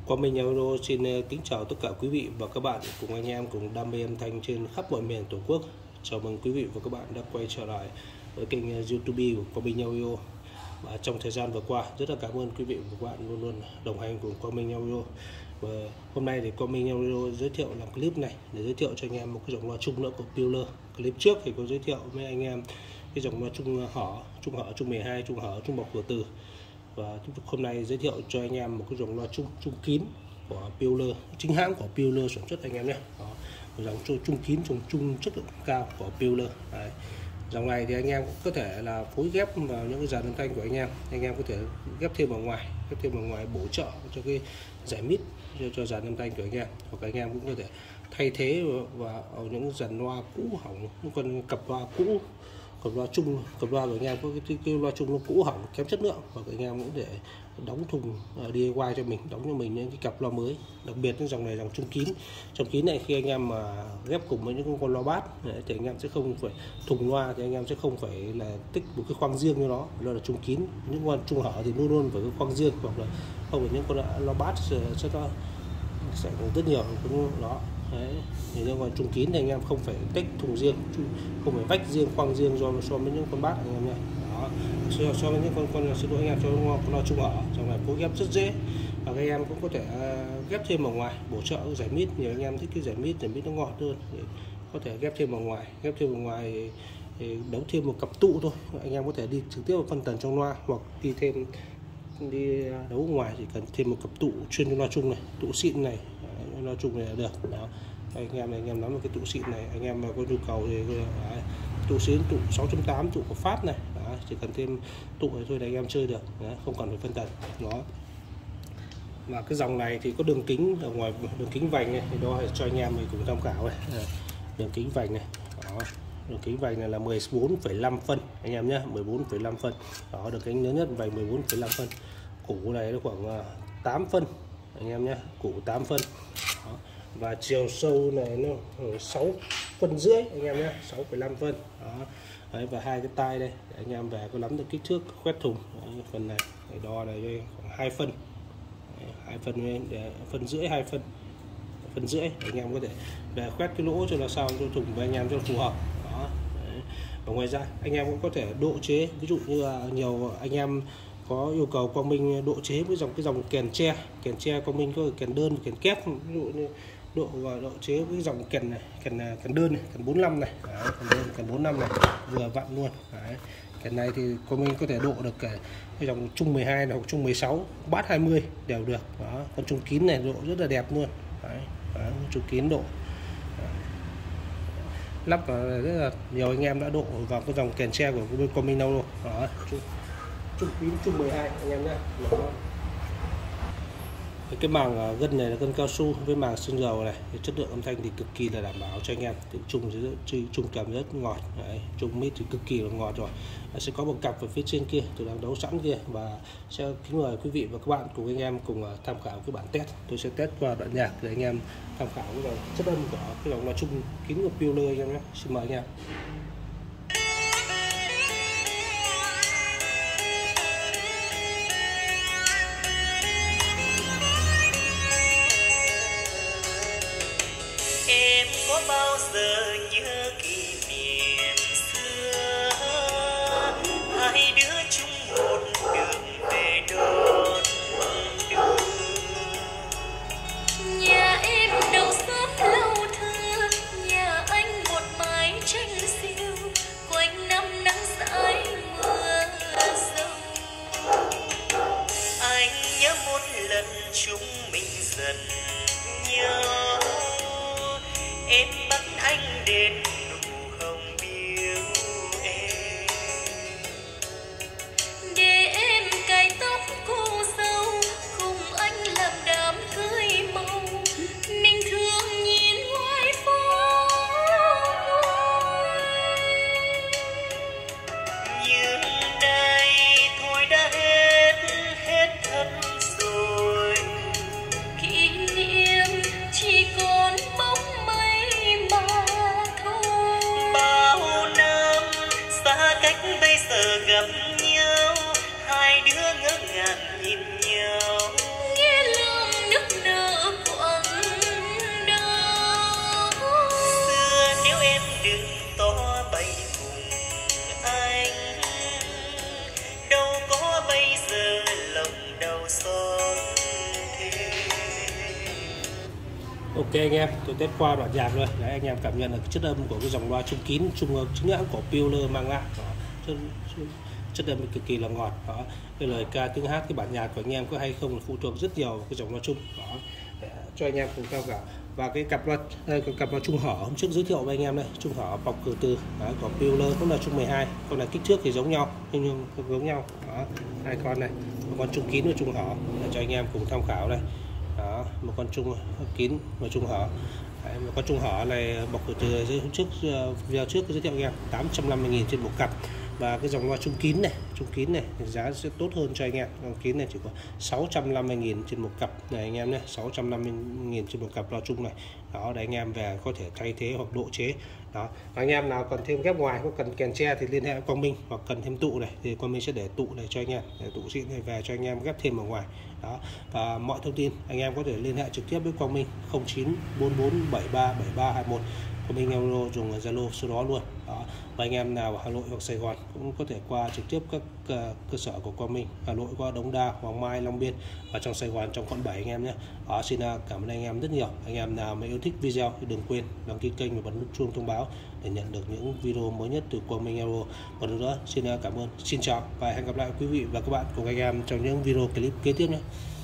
Quang Minh Audio xin kính chào tất cả quý vị và các bạn cùng anh em cùng đam mê âm thanh trên khắp mọi miền Tổ quốc. Chào mừng quý vị và các bạn đã quay trở lại với kênh YouTube của Quang Minh Audio. Và trong thời gian vừa qua rất là cảm ơn quý vị và các bạn luôn luôn đồng hành cùng Quang Minh Audio. Và hôm nay thì Quang Minh Audio giới thiệu làm clip này để giới thiệu cho anh em một cái dòng loa chung nữa của Peeler. Clip trước thì có giới thiệu với anh em cái dòng loa chung hở, chung 12, chung hở, chung bọc cửa từ. Và hôm nay giới thiệu cho anh em một cái dòng loa chung kín của Peeler, chính hãng của Peeler sản xuất anh em nhé. Dòng chung kín, chung chất lượng cao của Peeler. Dòng này thì anh em cũng có thể là phối ghép vào những cái dàn âm thanh của anh em có thể ghép thêm vào ngoài, bổ trợ cho cái giải mít cho dàn âm thanh của anh em, hoặc anh em cũng có thể thay thế vào những dàn loa cũ hỏng, những con cặp loa cũ, cặp loa của anh em có cái loa chung nó cũ hỏng kém chất lượng, hoặc anh em cũng để đóng thùng DIY cho mình, đóng cho mình những cái cặp loa mới. Đặc biệt cái dòng này dòng chung kín này, khi anh em mà ghép cùng với những con loa bass thì anh em sẽ không phải thùng loa, thì anh em sẽ không phải là tích một cái khoang riêng cho nó. Đó là chung kín. Những con chung hở thì luôn luôn phải có khoang riêng, hoặc là không phải những con loa bass sẽ rất nhiều cũng đó. Đấy, thì nhưng mà chung kín thì anh em không phải tách thùng riêng, không phải vách riêng, khoang riêng so với những con bass anh em nhé. Đó, so với những con xin lỗi anh em, cho con loa chung hở trong này phối ghép rất dễ. Và các em cũng có thể ghép thêm vào ngoài, bổ trợ giải mít. Nhiều anh em thích cái giải mít nó ngọt hơn thì có thể ghép thêm vào ngoài, thì đấu thêm một cặp tụ thôi. Anh em có thể đi trực tiếp vào phân tần trong loa, hoặc đi đấu ngoài thì cần thêm một cặp tụ chuyên cho loa chung này, tụ xịn này, loa chung này là được. Đó, anh em nắm một cái tụ xịn này, anh em mà có nhu cầu thì tụ xịn, tụ 6.8, tụ của Pháp này. Đó, chỉ cần thêm tụ này thôi là anh em chơi được. Đó, không cần phải phân tần. Đó, mà cái dòng này thì có đường kính ở ngoài, đường kính vành này thì đó cho anh em mình cùng tham khảo này. Đường kính vành này. Đó, đường kính vành này là 14,5 phân anh em nhé, 14,5 phân. Đó, đường kính lớn nhất vành 14,5 phân. Củ này nó khoảng 8 phân anh em nhé, củ 8 phân. Đó, và chiều sâu này nó 6,5 phân anh em nhé, 6,5 phân. Đó. Đấy, và hai cái tai đây để anh em về có nắm được kích thước khoét thùng. Đấy, phần này để đo này khoảng 2 phân. 2 phân để phân rưỡi, 2 phân rưỡi anh em có thể về khoét cái lỗ cho là sao cho thùng với anh em cho phù hợp. Đó. Đấy. Và ngoài ra anh em cũng có thể độ chế, ví dụ như là nhiều anh em có yêu cầu Quang Minh độ chế với cái dòng kèn tre Quang Minh có kèn đơn, kèn kép, ví dụ như độ chế với dòng kèn này, kèn đơn này, kèn 45 này. Đấy, kèn 45 này vừa vặn luôn. Đấy. Kèn này thì Quang Minh có thể độ được cái dòng chung 12 hoặc chung 16, bass 20 đều được. Đó, con chung kín này độ rất là đẹp luôn. Đấy, chung kín độ. Đấy. Lắp vào rất là nhiều anh em đã độ vào cái dòng kèn tre của bên Quang Minh đâu luôn. Đó, chung kín chung 12 anh em nhé. Cái màng gân này là gân cao su với màng sơn dầu này, thì chất lượng âm thanh thì cực kỳ là đảm bảo cho anh em. Thì chung cảm rất ngọt. Đấy, chung mít thì cực kỳ là ngọt rồi. Sẽ có một cặp ở phía trên kia tôi đang đấu sẵn kia, và sẽ kính mời quý vị và các bạn cùng anh em cùng tham khảo cái bản test. Tôi sẽ test qua đoạn nhạc để anh em tham khảo cái chất âm của cái dòng loa chung kín của Peeler anh em nhé. Xin mời anh em. Có bao giờ nhớ kỷ niệm xưa, hai đứa chung một đường về đón đưa. Nhà em đầu xóm lâu thơ, nhà anh một mái tranh siêu, quanh năm nắng dãi mưa dâu. Anh nhớ một lần chúng mình dần nhau, em bắt anh đến nụ hồng biếu em, Để em cài tóc cô dâu, cùng anh làm đám cưới màu. Mình thường nhìn ngoài phố, nhưng đây thôi đã hết thật rồi. kỷ niệm chỉ còn bóng mây mà thôi. Ok anh em, tôi test qua đoạn nhạc rồi. Đấy, anh em cảm nhận được chất âm của cái dòng loa trung kín, trung nhãn của Peeler mang lại. Đó, chất âm cực kỳ là ngọt. Đó, cái lời ca tiếng hát, cái bản nhạc của anh em có hay không là phụ thuộc rất nhiều vào cái dòng loa trung. Đó, để cho anh em cùng tham khảo. Và cái cặp loa trung hở hôm trước giới thiệu với anh em đây, trung hở bọc từ từ. Đấy, của Peeler cũng là trung 12, con này kích thước thì giống nhau nhưng không giống nhau. Đó, hai con này, một con trung kín và trung hở để cho anh em cùng tham khảo đây. Đó, một con trung kín và trung hở. Đấy, một con trung hở này bọc từ hôm trước video trước giới thiệu anh em 850.000 trên một cặp. Và cái dòng loa trung kín này giá sẽ tốt hơn cho anh em. Con kín này chỉ có 650.000 trên một cặp này anh em nhé, 650.000 trên một cặp loa trung này. Đó, để anh em về có thể thay thế hoặc độ chế. Đó, và anh em nào cần thêm ghép ngoài, có cần kèn tre thì liên hệ với Quang Minh, hoặc cần thêm tụ này thì Quang Minh sẽ để tụ này cho anh em, để tụ xịn này về cho anh em ghép thêm ở ngoài. Đó, và mọi thông tin anh em có thể liên hệ trực tiếp với Quang Minh 0944737321. Quang Minh Euro dùng Zalo số đó luôn. Đó, và anh em nào ở Hà Nội hoặc Sài Gòn cũng có thể qua trực tiếp các cơ sở của Quang Minh. Hà Nội qua Đống Đa, Hoàng Mai, Long Biên, và trong Sài Gòn trong quận 7 anh em nhé. Xin cảm ơn anh em rất nhiều. Anh em nào mà yêu thích video thì đừng quên đăng ký kênh và bật nút chuông thông báo để nhận được những video mới nhất từ Quang Minh Euro. Một lần nữa xin cảm ơn, xin chào và hẹn gặp lại quý vị và các bạn cùng anh em trong những video clip kế tiếp nhé.